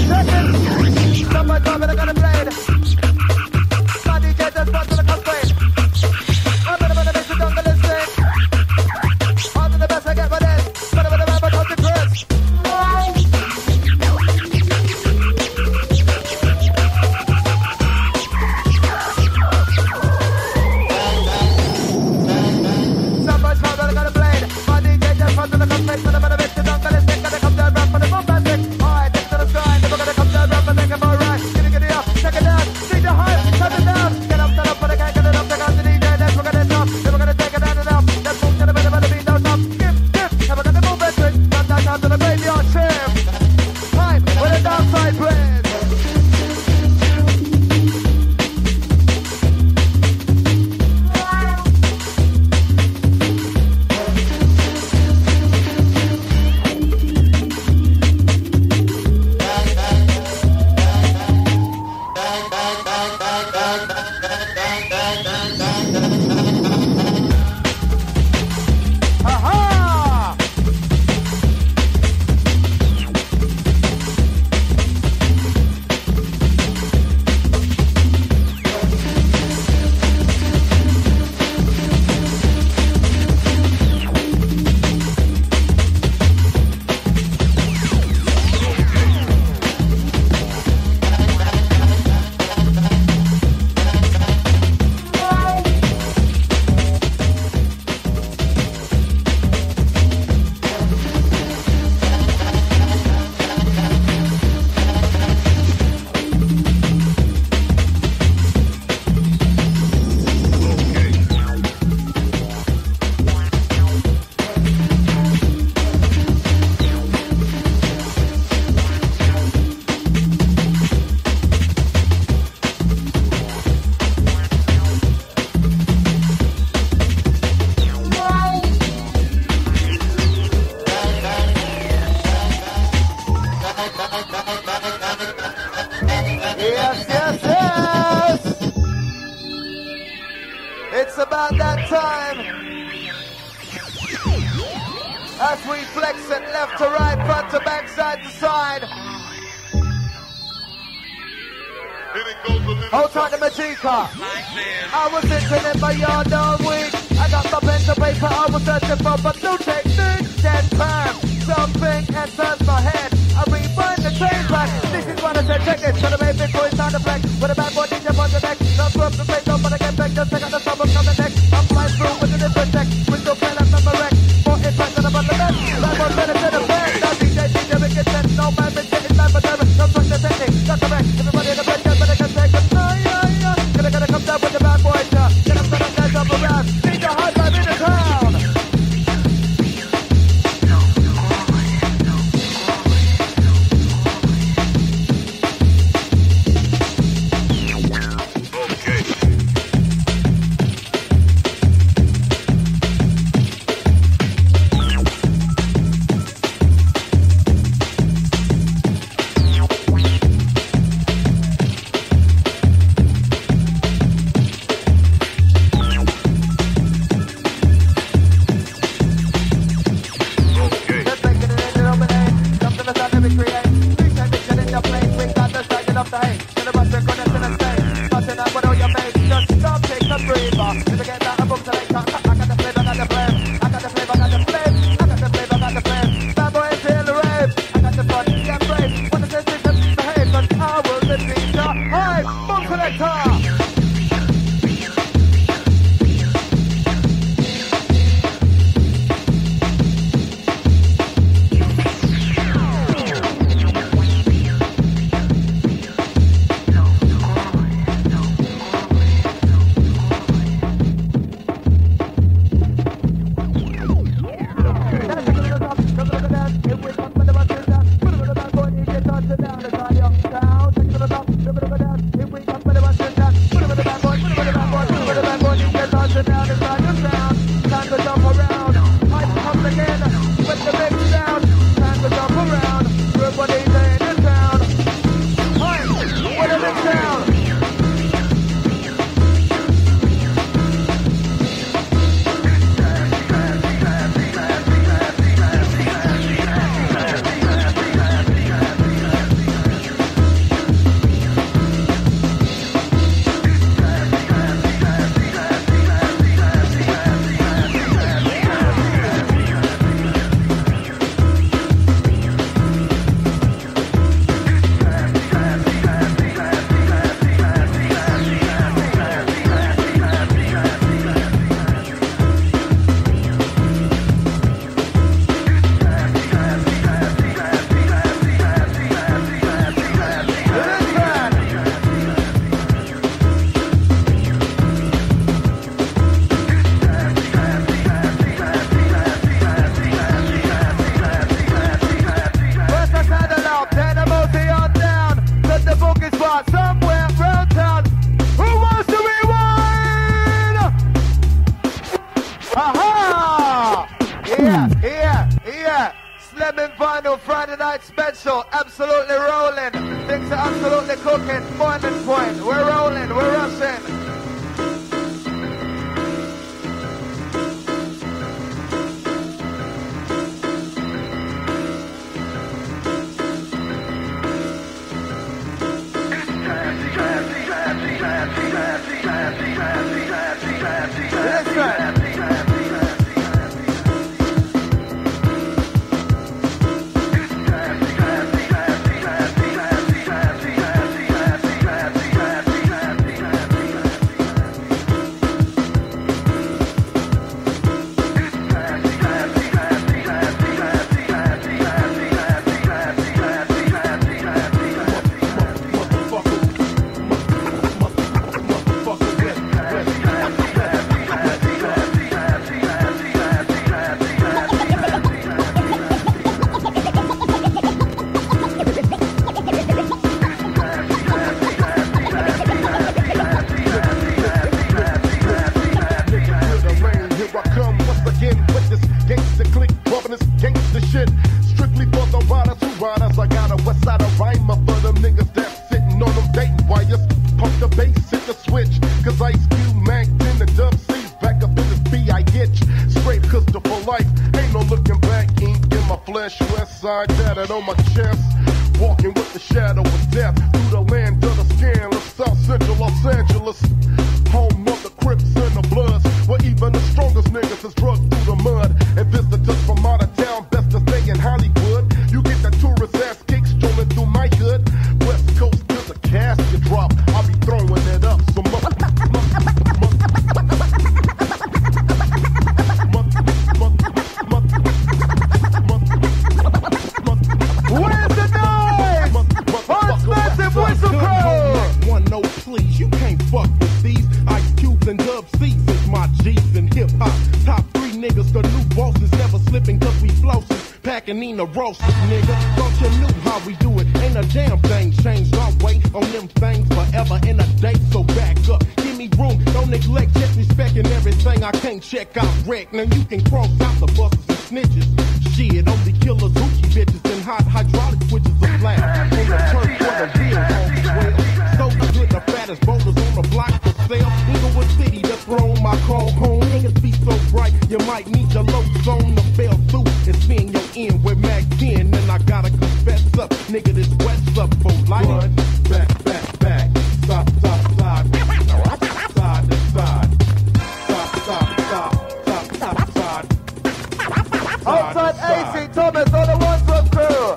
It's about that time. As we flex it left to right, front to back, side to side. Hold tight to Majika. I was sitting in my yard all week. I got my pen to paper, I was searching for my new technique. Then turn something enters my head. I rewind the train back. This is what I said, check it. Trying to make it going sound effect. With a bad boy DJ on the neck. Not swerve to face up, but I get back. Just take out the stomach from the neck. I'm flying through with a different tech. Window play like I'm a wreck. More impact than I'm on the net. Bad boy better than a fan. Now DJ make it sense. No man been getting live for them. No trust the technique. That's correct. Everybody in the bed, better can take it. Gonna come down with the bad boys. Get up to the guys up around. Need the hard vibe in the town. Special, absolutely rolling. Things are absolutely cooking. Morning point. We're rolling, we're rushing. Listen. On my chest, walking with the shadow of death through the land of the scandalous, South Central Los Angeles, home of the Crips and the Bloods, where even the strongest niggas is drugged through the mud. And visitors from out of town, best to stay in Hollywood. You get that tourist ass kick strolling through my hood. West Coast to the casket drop, I'll be throwing it up. So Nina roast, nigga. Thought you knew how we do it. Ain't a damn thing changed. I'll wait on them things forever in a day. So back up, give me room. Don't neglect, just respecting everything. I can't check out wreck. Now you can cross out the buses and snitches. Shit, only killers, hoochie bitches, and hot hydraulic switches of flash. On the turf for the real homes well. So good, the fattest boulders on the block for sale. Inglewood City, the throne, my call home. Niggas be so bright, you might need your low zone to fell through and seeing your end with Mac 10. And I gotta confess up, nigga, this wet's up for life. Run, back, back, back, stop, stop, slide, side to side, stop, stop, stop, stop, stop, side. Outside AC, Thomas on the one from crew.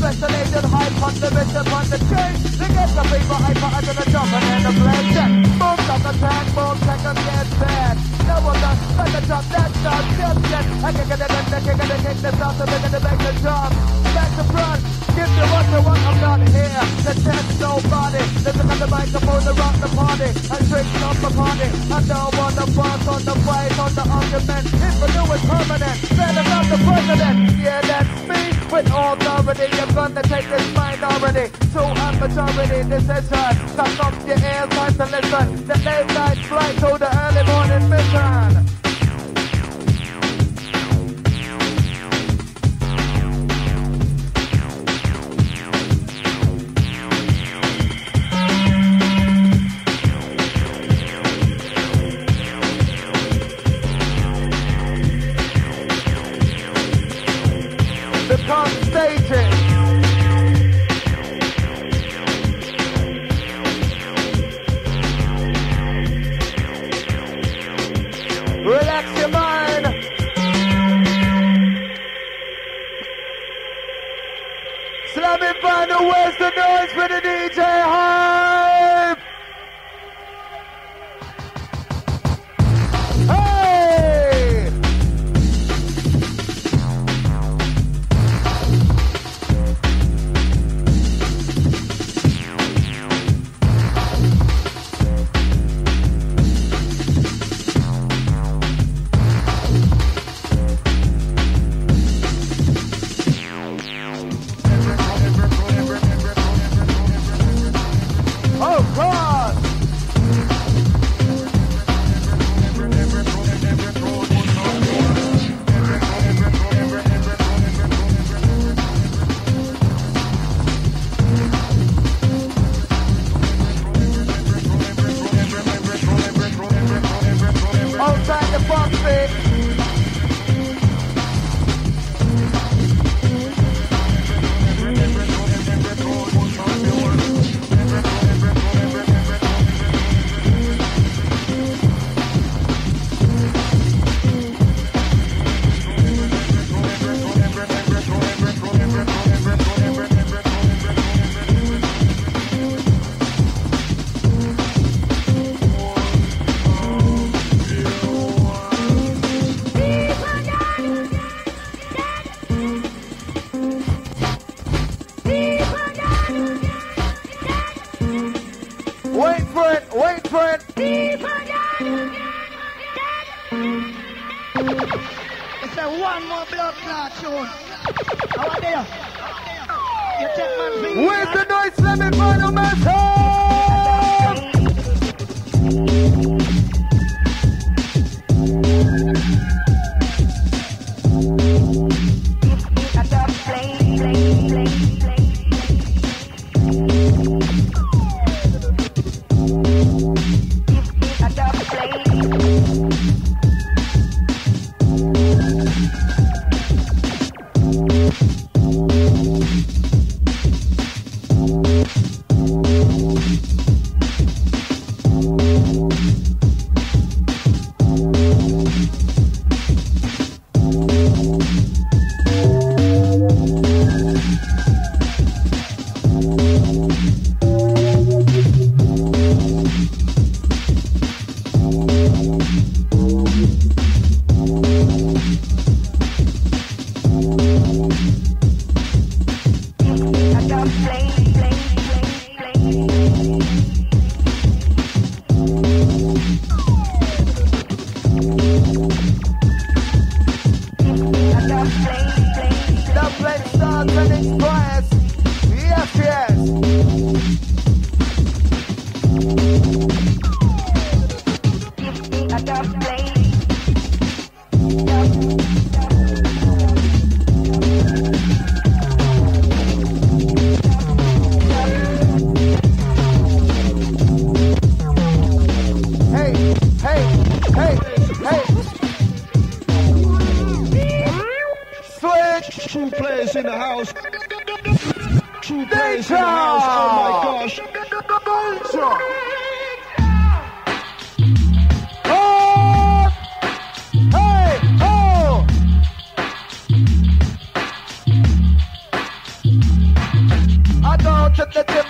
Escalated hype on the rhythm on the chain. They get the paper hyper under the jump and then the blade check. Boom, stop attack, boom, second get bad. No one does, but the drop, that's not just yet. I can get it, the kick and the kick, the sound, the big and the back, the jump. Back to front, give me what you want, I'm not here. The test nobody, listen to the microphone, the rock the party. I drink off the party, I don't want the boss on the fight, on the argument. If I do it permanent, then I'm not the president. Yeah, that's me, with authority. You're gonna take this minority to a majority. This is us, suck up your ears, time to listen. The late night flight to the early morning mission. Relax your mind. Slammin' final, where's the noise for the DJ Hype? Hey!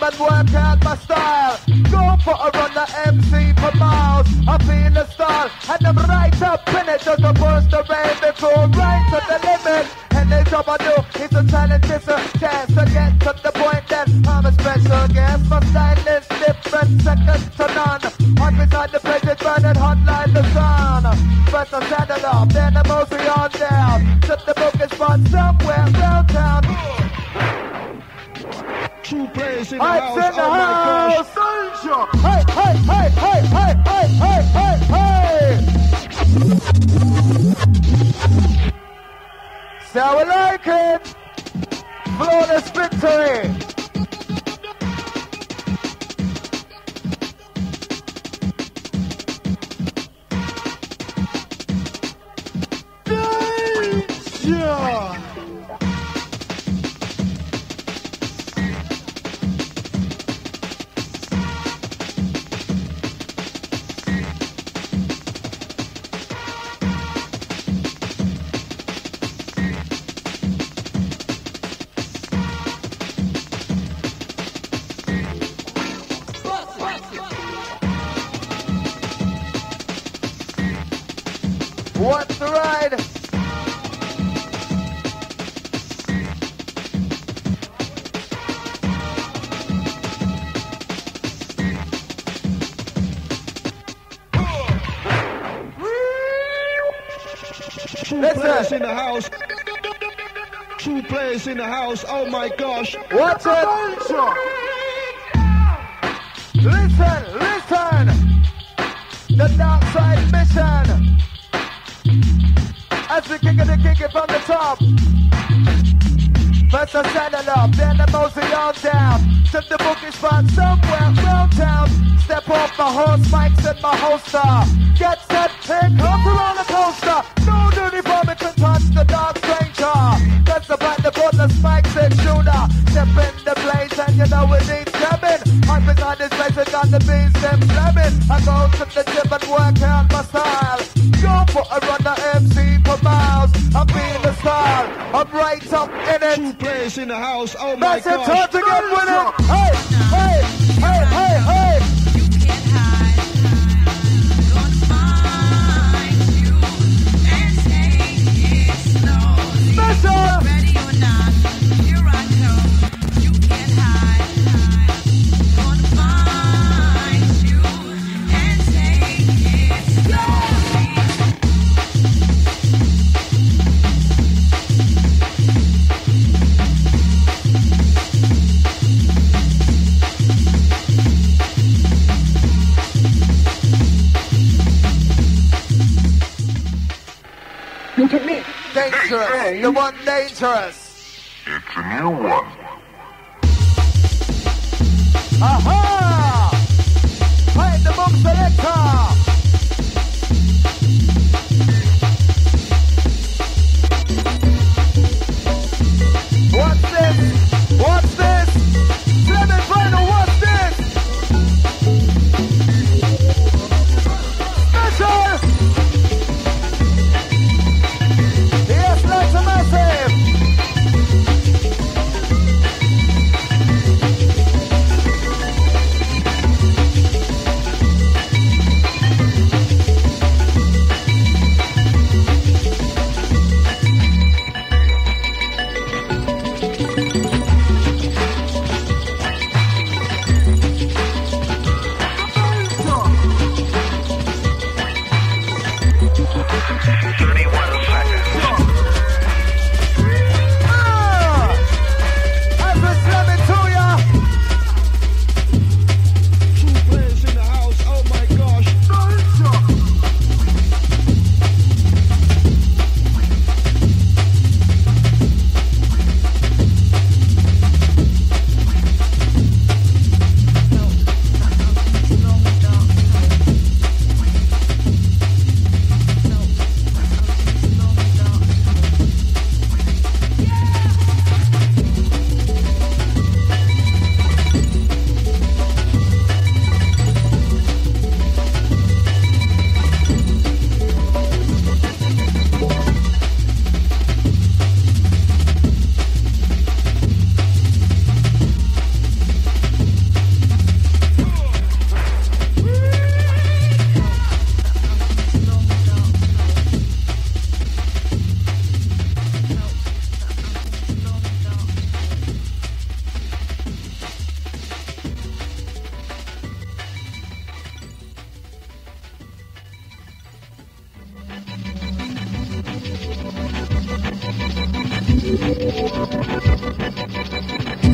and work out my style. Go for a run, the MC for miles. I feel the style, and I'm right up in it. Just to push the rain before right to the limit. And the job I do is a challenge, it's a chance to get to the point that I'm a special guest. My style is different, second to none. I'm beside the bridge, burning hot like the sun. First I saddle up, then I'm mostly on down. To the booking spot somewhere around town. True players in the Hype's house. in the Oh my gosh. house. Hey, hey, hey, hey, hey, hey, hey, hey, hey. So we like it. Flawless victory. Yeah. What's the ride? True players in the house. True players in the house. Oh my gosh. What's it? Listen, listen. The dark side mission. As we kick it from the top. First I saddle up, then I mosey on down. To the booking spot somewhere around town. Step off my horse, mics and my holster. Get set, here comes the roller coaster. No duty for me can touch the dark stranger. That's about the board, the spikes and shooter. Step in the blaze and you know it needs jamming. I'm behind this place and got the beats them slamming. I go to the gym and work out my style. Go for a run, the MC for miles. I'm being the style, I'm right up in it. True players in the house. Oh my That's it, gosh. time to get with it. Hey, hey, hey, hey, hey. You can't hide. Gonna find you and take it slowly. Special. Ready or not, here I come. You can't hide. Gonna find you and take it slowly. Look at me. Dangerous, the one dangerous. It's a new one. Aha! Hey, the boom selector. What's this? What's this? Slammin final, what's this? Special! Yes, that's a massive!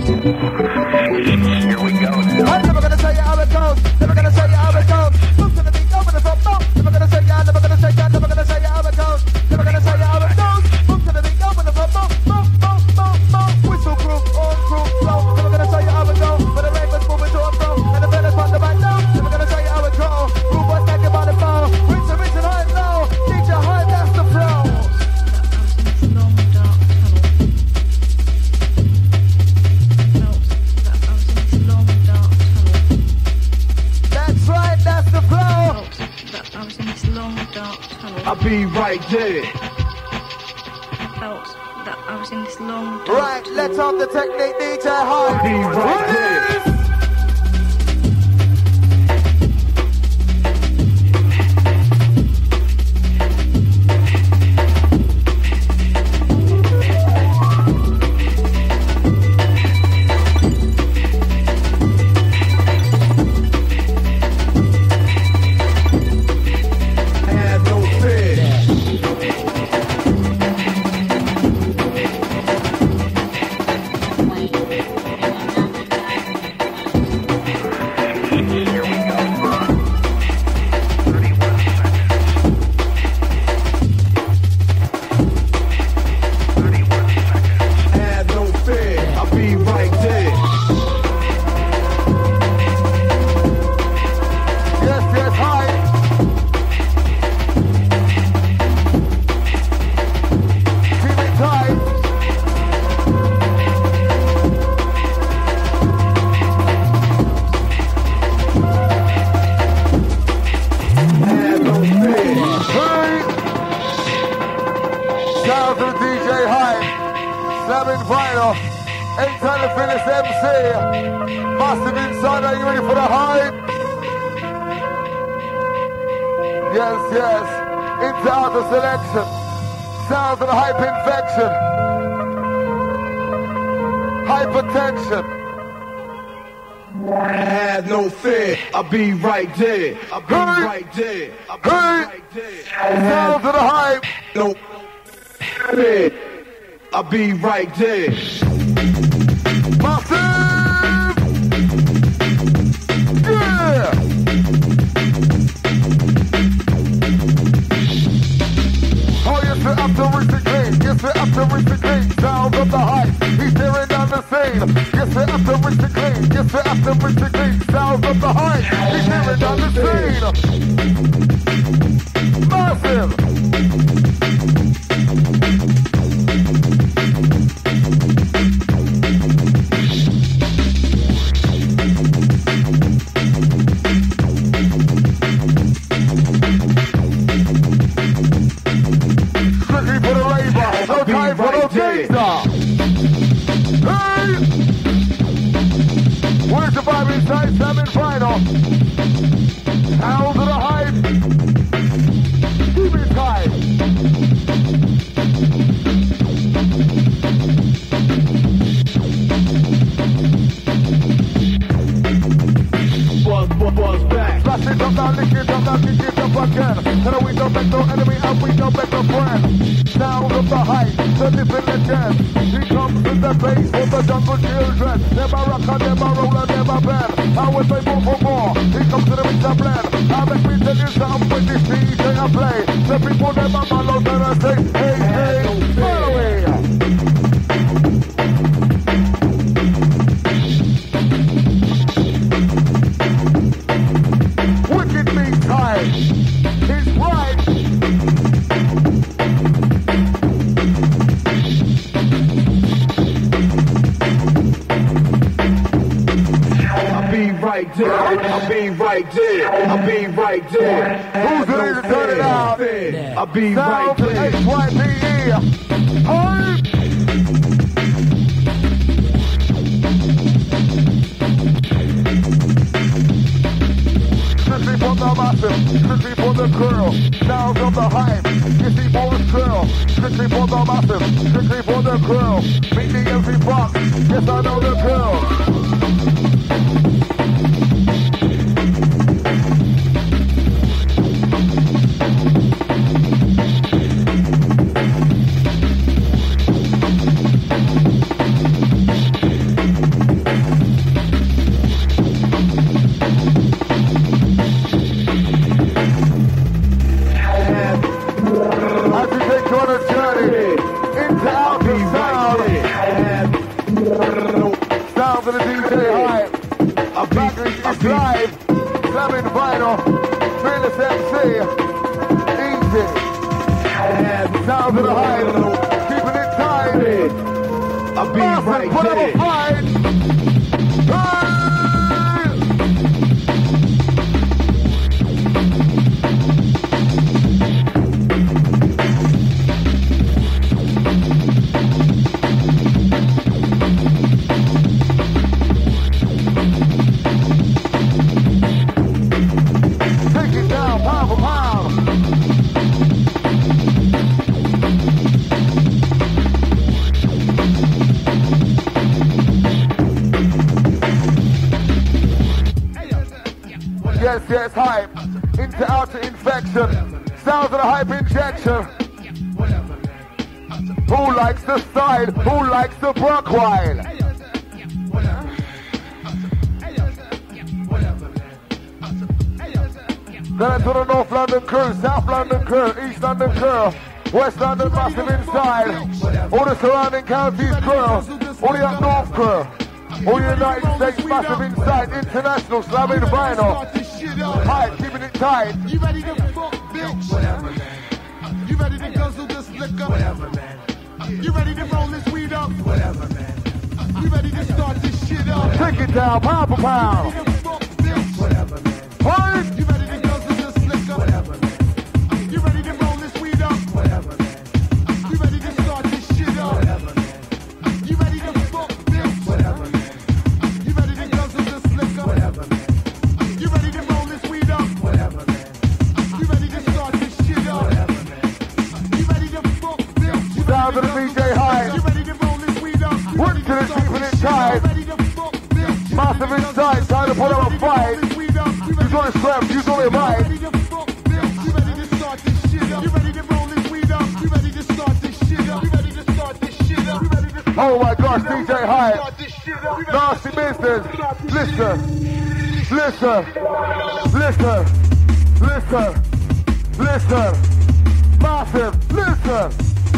Here we go now. I'm never gonna tell you how it goes. Never gonna tell you how it goes. Move to the beat, over the front, bump. Never gonna tell you, never gonna tell you, never gonna tell you how it goes. Never gonna tell you how it goes. Move to the beat, over the front, bump, bump, bump, bump, bump. Whistle crew, on crew, flow. Never gonna tell you how it goes. But the ravens moving to and fro, and the fellas on the back down. Never gonna tell you how it goes. Rude boys knocking by the phone. Rinse and high and low. DJ high, that's the flow. That's right, that's the flow. I was in this long dark tunnel. I'll be right there. Felt that I was in this long dark Right, let's have the technique, DJ high. I'll be right there. Slammin final. Ain't time to finish MC. Massive inside, are you ready for the hype? Yes, yes. Into outer selection. Sounds of the hype infection. Hypertension. Have no fear, I'll be right there. I'll be right there. I'll be right there. Sounds of the hype. No fear, I'll be right there. Massive! Yeah! Oh, yes, we're up to reach the clean. Yes, we're up to reach the clean. Sounds of the hype. He's tearing down the scene. Yes, we're up to reach the clean. Yes, we're up to reach the clean. Sounds of the hype. He's tearing down the scene. Massive! Where's the vibe inside Slammin final? Sounds of the hype. Keep it tight. Buzz back. Slash it up now, lick it up now, kick it up again. And we don't make no enemy and we don't make no friend. Sound of the hype, the living again. He comes with the bass for the jungle children. Never rock and never roll and never bend. I will say more for more. He comes to the mix and blend. I make me tell you something with this DJ I play. The people never follow and I say, hey, hey, follow me. Wicked beat time. He's right. I'll be right there. I'll be right there. I'll be right there. Who's ready to turn it out? I'll be right Sound there. HYPE. Hype. Strictly for the massive, strictly for the girl. Sounds of the hype, you see for the girl. Strictly for the massive, strictly for the girl. Meet the MC box, yes I know the girl. It's live. Slammin vinyl. Fearless MC. Easy. Sounds of the hype. Keeping it tight. I'll be right put up a there. fight. Take it down, pound for pound. Yes, hype. Into outer infection. Sounds of the hype injection. Who likes the side? Who likes the Brockwine? Then to the North London crew, South London crew, East London crew, West London massive inside, all the surrounding counties crew, all the up north crew, all the United States massive inside, international slamming vinyl, hype, keeping it tight. You ready to fuck, bitch? Whatever, man. You ready to guzzle this liquor? Whatever, man. You ready to roll this weed up? Whatever, man. You ready to start this shit up? Take it down, pound for pound. You ready to fuck, bitch? Whatever, man. Hype. You ready to guzzle this liquor? Whatever, man. You ready to roll this weed up? Whatever, man. You ready to start this shit up? Whatever, man. You ready to fuck, bitch? Whatever, man. You ready to guzzle this liquor? Whatever, man. You ready to roll this weed up? Whatever, man. You ready to start this shit up? Whatever, man. You ready to fuck, bitch? You Sound of the DJ hype. You ready to roll this weed up? You Work ready to the start keeping this it shit up? tight. Ready to fuck, bitch? Massive inside, trying to put up a fight. Use all the strength, use all your might. Ready to fuck, bitch? You ready to start this shit up? You ready to roll this weed up? You ready to start this shit up? You ready to start this shit up? You ready to Oh my gosh, DJ hype. start this shit up? You ready Nasty business. Listen. Listen. Listen. Listen. Listen. Massive. Listen.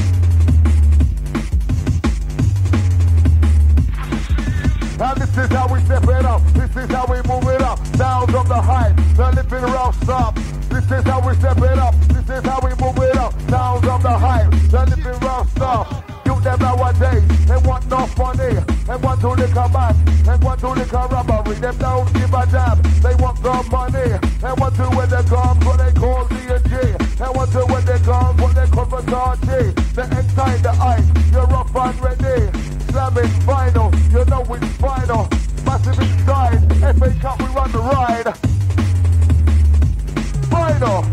And this is how we step it up. This is how we move it up. Sounds of the hype. The living rough stop. This is how we step it up. This is how we move it up. Sounds of the hype. The living rough stop. You them nowadays. They want no money. They want to lick a man. They want to lick a robbery. Them don't give a damn. They want the money. They want to wear the guns. What they call D&G. They want to wear the guns. What they call Versace. They inside the ice. You're rough and ready. Slamming vinyl, you know it's final. Massive inside, FA Cup, we run the ride. Final.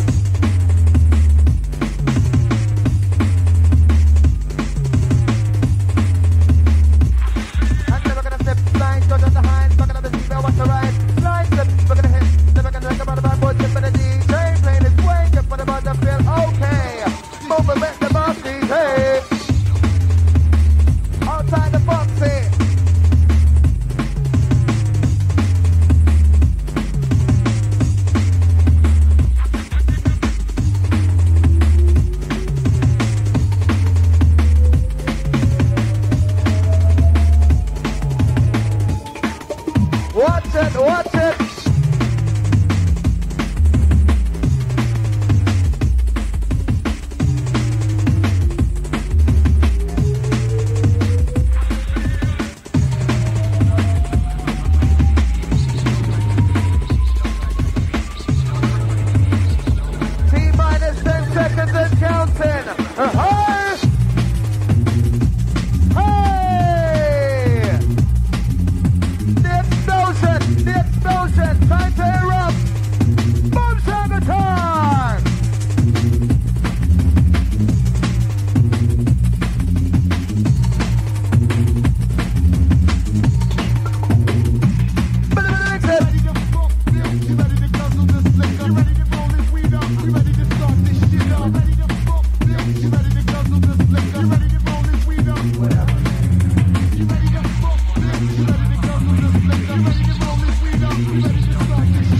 And then we're gonna step blind, go down the hind, back on the seat, now watch the ride. Blind step, we're gonna hit, then we're gonna take about the back, boy, tip for the DJ, playing his way, tip for the button, feel okay. Move and make the boss DJ. Outside the box here. Watch it, watch it. T-minus 10 seconds and counting. Hey! Hey! The explosion, time to erupt. Boom shaker time! ready to fuck, bitch? You ready to guzzle this liquor? You ready to roll this weed up? You ready to start this shit up? Ready to fuck, bitch? You ready to guzzle this liquor? You ready to roll this weed up? Whatever. You ready to fuck, bitch? You ready to guzzle this liquor? You ready to roll this weed up? You ready to start this shit up?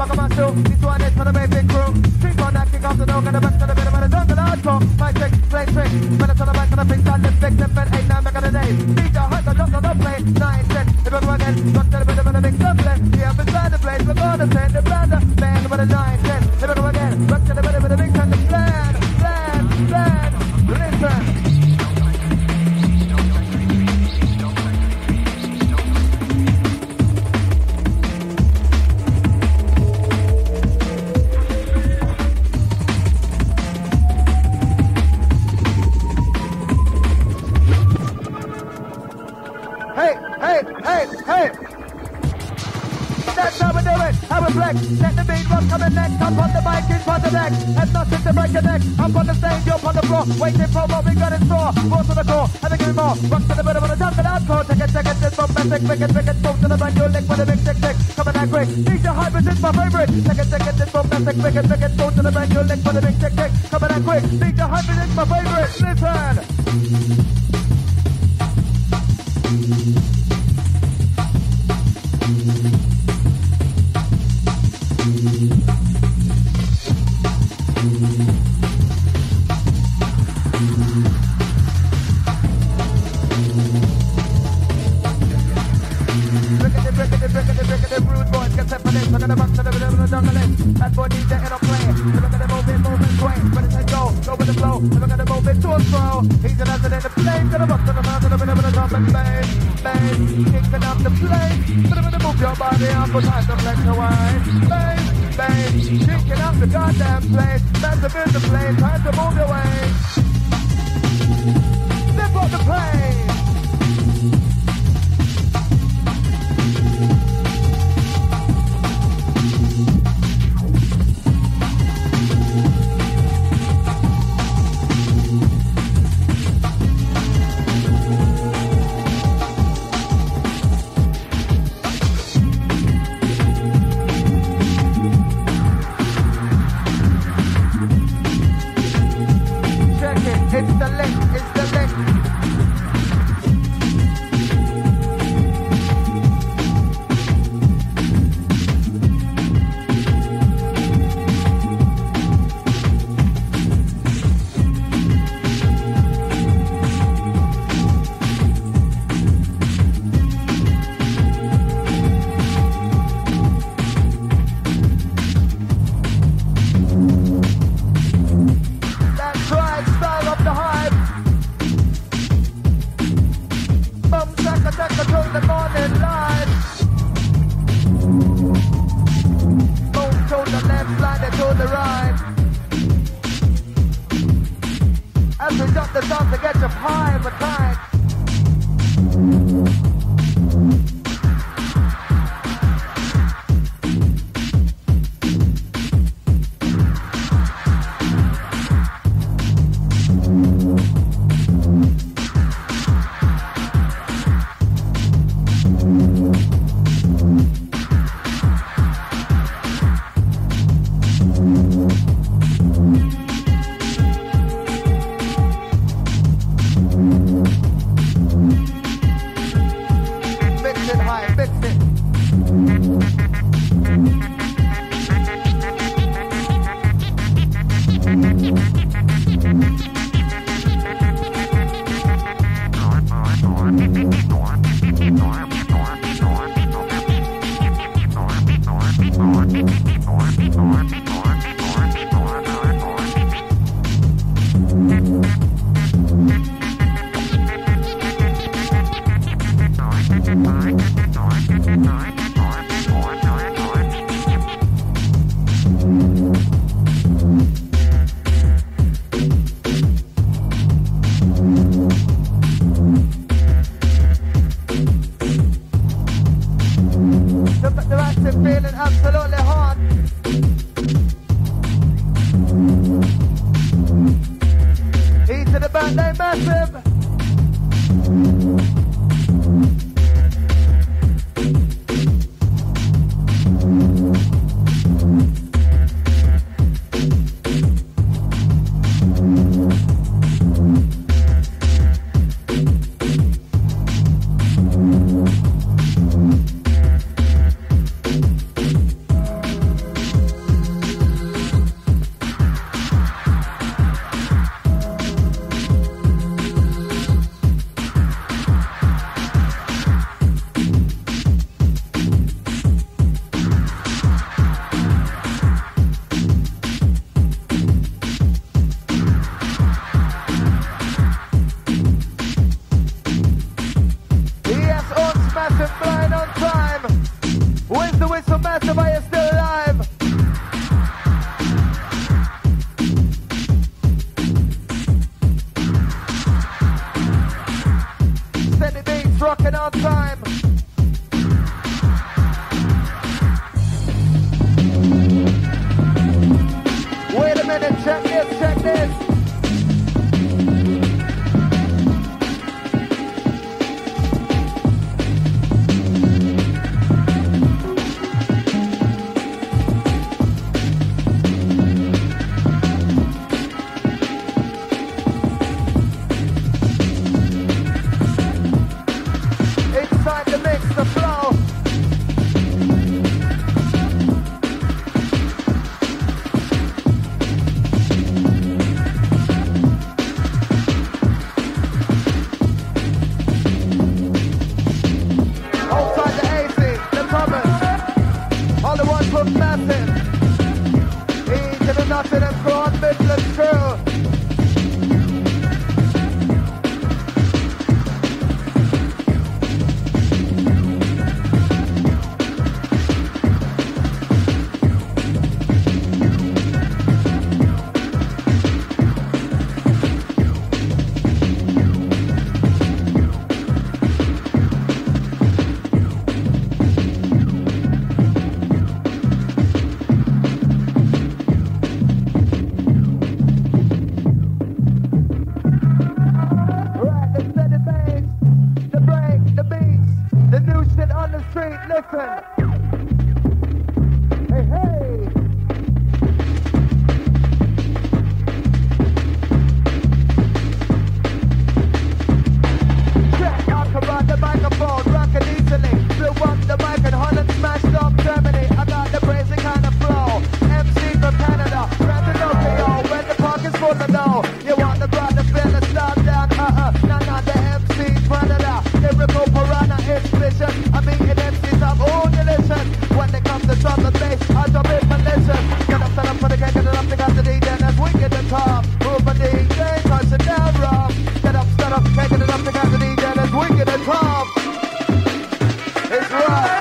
welcome on to this one is for the basic crew. Drink on that, kick off the dog and the back to the bit of the jungle hardcore. My trick, play trick, when it's on the back of the pink on the fix, the fed 8, 9 back of the day. DJ hot, the drop, the play, 9, 10, if I go again, back to the bit of the big jungle. We have inside the place, we're gonna send the bladder, band with a 9, 10, if I go again, back to the bit of the big jungle. Plan, listen. Hey! That's how we do it, how we flex. Let the beat rock coming next. Up on the mic in front of the neck. And nothing to break your neck. Up on the stage, up on the floor. Waiting for what we got in store. Force to the core, and we give more. Rock to the bottom of the jungle hardcore. Take it, this from basic, pick it, boom to the back, you lick with a big tick. Coming that quick. DJ Hybrids is my favorite. Take it, this from basic, pick it, boom to the back, you lick with a big tick. Coming that quick. DJ Hybrids is my favorite. Listen. Rude boys get set for this. Look at the box to the middle of the jungle. That boy DJ and I'm playing. Look at the moving, swing. When it's like go with the flow. Look at the moving to and fro. He's an answer in the plane. To the box to the mouth to the middle of the jungle. Bass, kicking up the plane. Move your body up for time to flex the wine. Bass, kicking up the goddamn place. That's the business plane. Time to move your way. Step on the plane. The active feeling absolutely hard. I drop it and listen. Get up, stand up for the cake, get it up, pick up the DJ, that's wicked and top. Move my DJ, touch it down, rough. Get up, stand up, cake, get it up, pick up the DJ, that's wicked and top. It's right.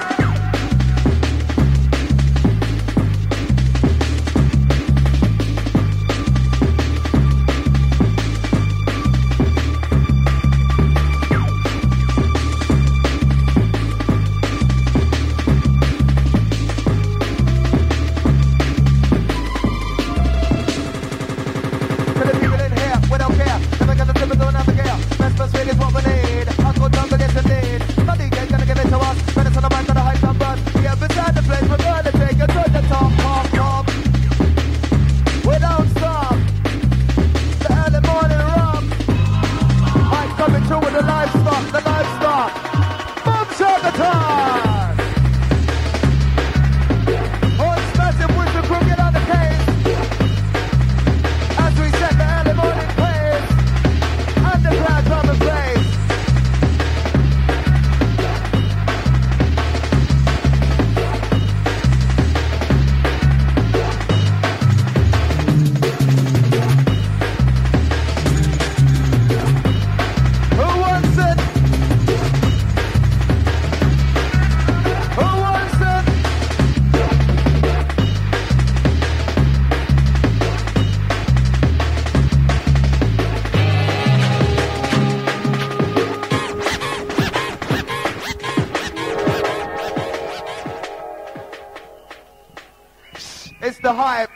It's the hype.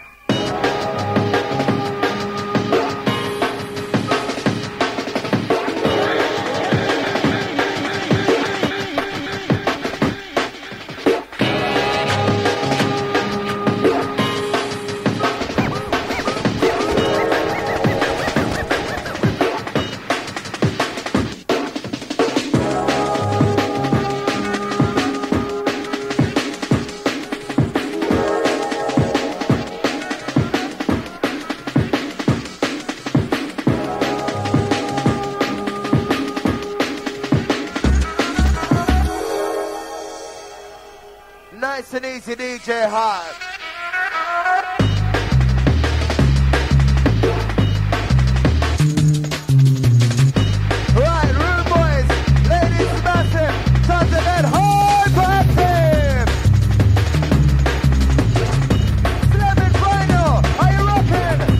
Nice and easy, DJ Hype. Right, rude boys, ladies, massive, time to get hyperactive. Slammin' final, are you rocking?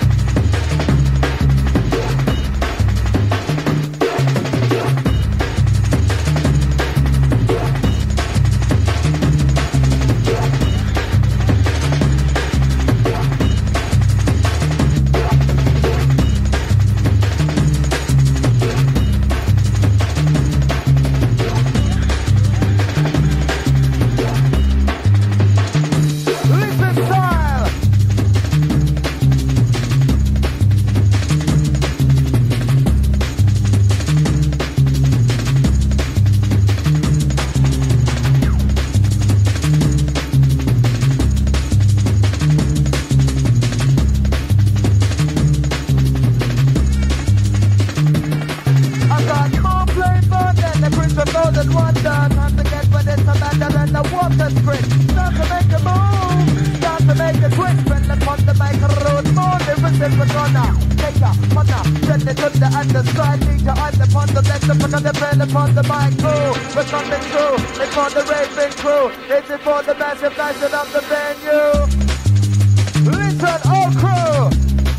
Upon the mic crew, we're coming through. It's for the raving crew. This is for the massive night of the venue. Listen, all crew.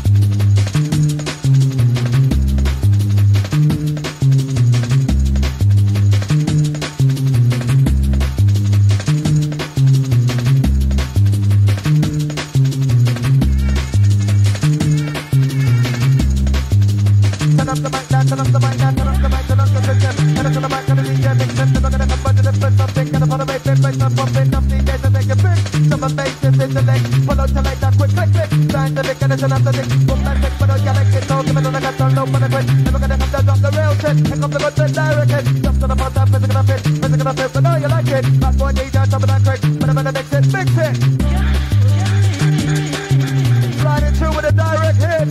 Turn up the mic, turn up the mic, turn up the mic, turn up the system. Turn up the mic, turn up the DJ, mix it. Look at the number, the first something, and upon the bass, bass, I'm pumping up DJs to make it big. Some of bass is in the leg, follow to like that quick, click, click. Sign the lick, and it's another thing. Boom, that click, but don't yell like it, no, give it on the cut, don't open the quick. Never gonna have to drop the real shit. Here comes the good, the direct hit. Jump to the front, that physical fit, but know you like it. Bad boy DJ, top of that quick, but I'm gonna mix it, mix it. Slide it through with a direct hit.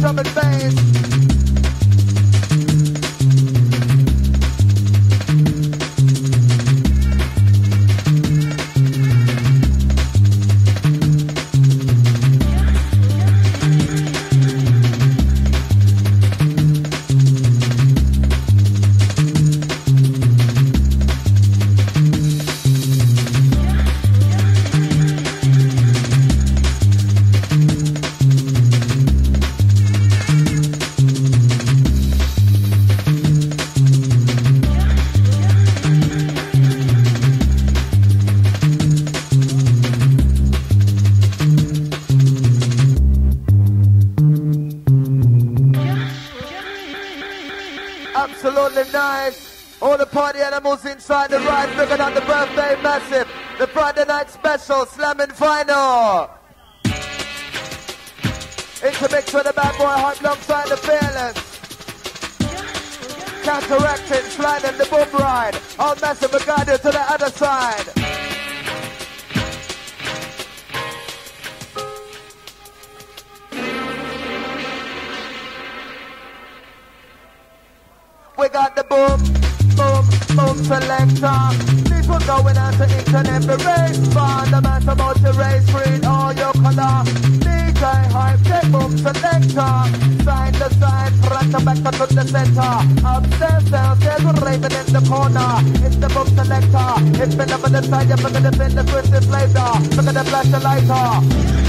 drum and bass. Absolutely nice. All the party animals inside the ride, bigger than the birthday massive. The Friday night special, slamming final. Intermix with the bad boy hype alongside the fearless. Counteracting, sliding the boom ride. All massive, we guide you to the other side. We got the boom, boom, boom selector. This was going out to each and every race. Find the man about the race, read all your color. DJ hype, take boom selector. Side to side, front to back to the center. Upstairs, downstairs, we're raving in the corner. It's the boom selector. It's been up on the side, you're looking to spin the twisted flavor. Look at the flash the lighter.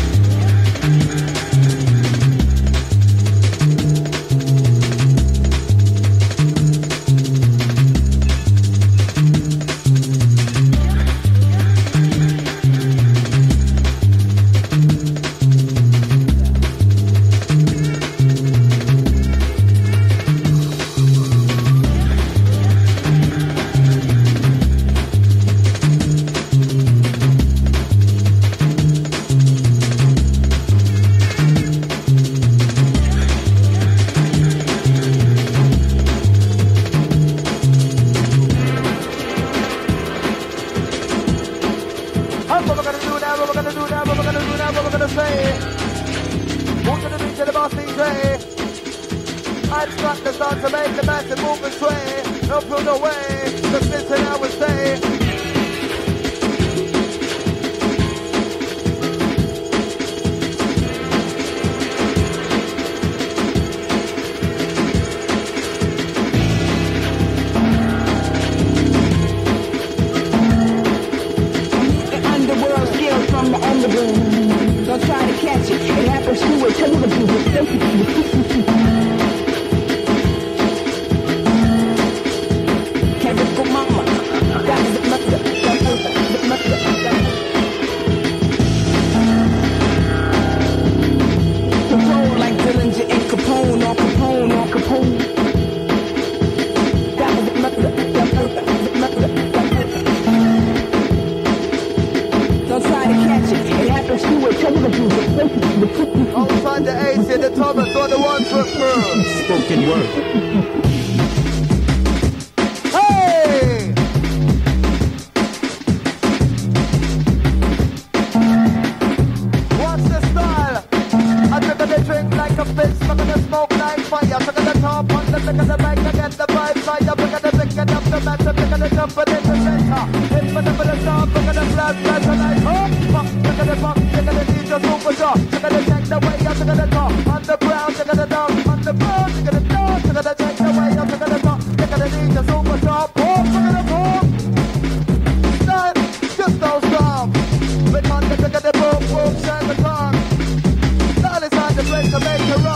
Outside the AC, the Thomas or the one foot through. Spoken word. Hey! What's the style? I'm gonna drink like a fish, I'm gonna smoke like fire. I'm gonna top on the back of the mic, I get the vibe fire. We're gonna pick it up the matter, we're gonna jump it in the center. Hit for the top, we're gonna blast like a light. Pop, we're gonna pop, we're gonna need your superstar. We're gonna take the way up, we're gonna talk. On the ground, we're gonna dunk. On the ground, we're gonna dance. We're gonna take the way up, we're gonna talk. We're gonna need your superstar. Pop, we're gonna pop. Style, just don't stop. With Monday, we're gonna boom, boom, shine the clock. That is on the place to make it right.